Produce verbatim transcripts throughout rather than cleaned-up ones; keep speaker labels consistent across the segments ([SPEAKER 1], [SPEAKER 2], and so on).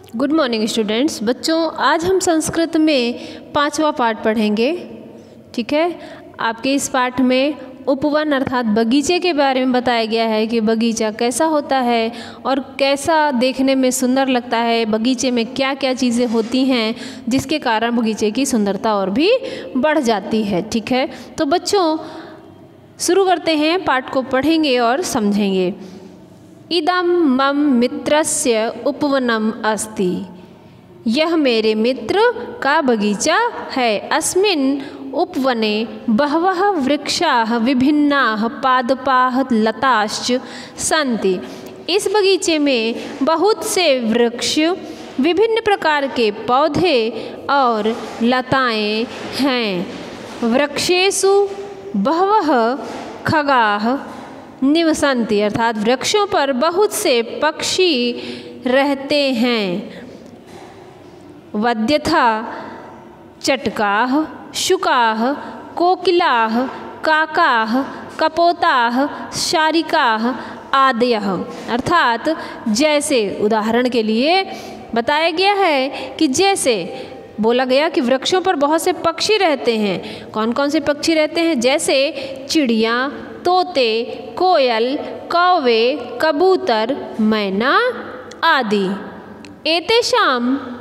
[SPEAKER 1] Good morning students. बच्चों, आज हम संस्कृत में पांचवा पाठ पढ़ेंगे। ठीक है, आपके इस पाठ में उपवन अर्थात बगीचे के बारे में बताया गया है कि बगीचा कैसा होता है और कैसा देखने में सुंदर लगता है, बगीचे में क्या क्या चीज़ें होती हैं जिसके कारण बगीचे की सुंदरता और भी बढ़ जाती है। ठीक है, तो बच्चों शुरू करते हैं, पाठ को पढ़ेंगे और समझेंगे। इदं मम मित्रस्य उपवनम अस्ति, यह मेरे मित्र का बगीचा है। अस्मिन् उपवने बहवः वृक्षाः विभिन्नाः पादपाः लताश्च सन्ति। इस बगीचे में बहुत से वृक्ष, विभिन्न प्रकार के पौधे और लताएं हैं। वृक्षेषु बहवः खगाः निवसन्ति, अर्थात वृक्षों पर बहुत से पक्षी रहते हैं। वद्यथा चटकाः, शुकाः, कोकिलाः, काकाः, कपोताः, शारिकाः आदयः, अर्थात जैसे, उदाहरण के लिए बताया गया है कि जैसे बोला गया कि वृक्षों पर बहुत से पक्षी रहते हैं। कौन कौन से पक्षी रहते हैं? जैसे चिड़िया, तोते, कोयल, कौवे, कबूतर, मैना आदि। एतेषां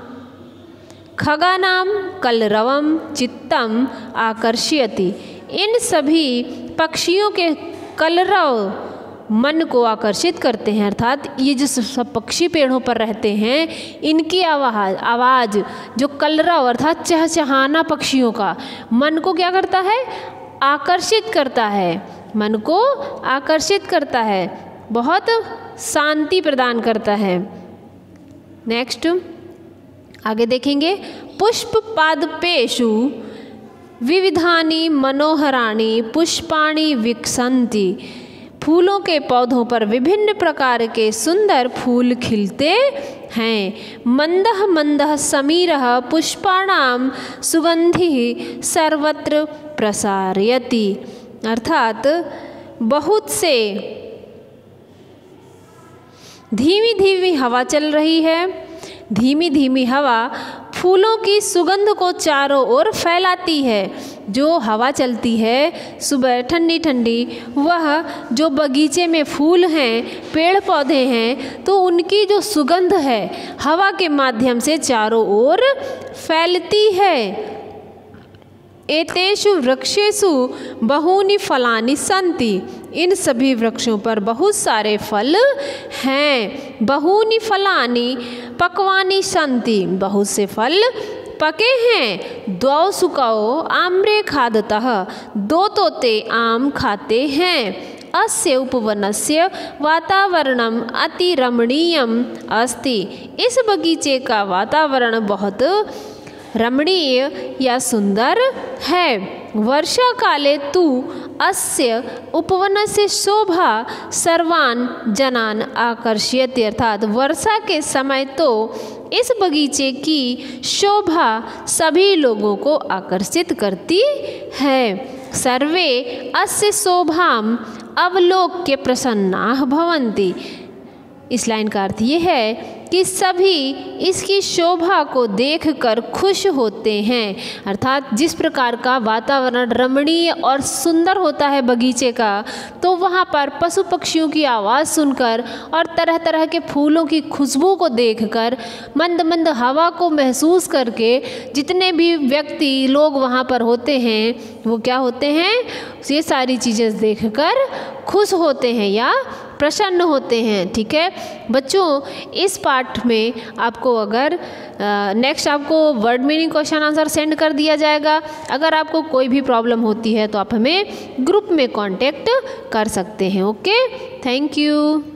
[SPEAKER 1] खगानां कलरवं चित्तम आकर्षयति, इन सभी पक्षियों के कलरव मन को आकर्षित करते हैं। अर्थात ये जो सब पक्षी पेड़ों पर रहते हैं, इनकी आवाज़ आवाज़ जो कलरव अर्थात चहचहाना पक्षियों का मन को क्या करता है? आकर्षित करता है, मन को आकर्षित करता है, बहुत शांति प्रदान करता है। नेक्स्ट आगे देखेंगे। पुष्प पादपेषु विविधानि मनोहराणि पुष्पाणि विकसन्ति, फूलों के पौधों पर विभिन्न प्रकार के सुंदर फूल खिलते हैं। मंदः मंदः समीरः पुष्पाणां सुगंधिः सर्वत्र प्रसारयति, अर्थात बहुत से धीमी धीमी हवा चल रही है। धीमी धीमी हवा फूलों की सुगंध को चारों ओर फैलाती है। जो हवा चलती है सुबह ठंडी ठंडी, वह जो बगीचे में फूल हैं, पेड़ पौधे हैं, तो उनकी जो सुगंध है हवा के माध्यम से चारों ओर फैलती है। एतेषु वृक्षेषु बहूनि फलानि सन्ति, इन सभी वृक्षों पर बहुत सारे फल हैं। बहूनि फलानि पक्वानि सन्ति, बहुत से फल पके हैं। द्वौ सुकौ आम्रे खादतः, दो तोते आम खाते हैं। अस्य उपवनस्य वातावरणम अति रमणीयम अस्ति, इस बगीचे का वातावरण बहुत रमणीय या सुंदर है। वर्षा काले तु अस्य उपवनस्य शोभा सर्वान् जनान् आकर्षयति, अर्थात वर्षा के समय तो इस बगीचे की शोभा सभी लोगों को आकर्षित करती है। सर्वे अस्य शोभाम् अवलोक्य प्रसन्नाः भवन्ति, इस लाइन का अर्थ ये है कि सभी इसकी शोभा को देखकर खुश होते हैं। अर्थात जिस प्रकार का वातावरण रमणीय और सुंदर होता है बगीचे का, तो वहाँ पर पशु पक्षियों की आवाज़ सुनकर और तरह तरह के फूलों की खुशबू को देखकर, मंद मंद हवा को महसूस करके जितने भी व्यक्ति लोग वहाँ पर होते हैं, वो क्या होते हैं? ये सारी चीज़ें देखकर खुश होते हैं या प्रसन्न होते हैं। ठीक है बच्चों, इस पाठ में आपको अगर नेक्स्ट आपको word meaning question answer send कर दिया जाएगा। अगर आपको कोई भी प्रॉब्लम होती है तो आप हमें ग्रुप में कांटेक्ट कर सकते हैं। Okay, thank you.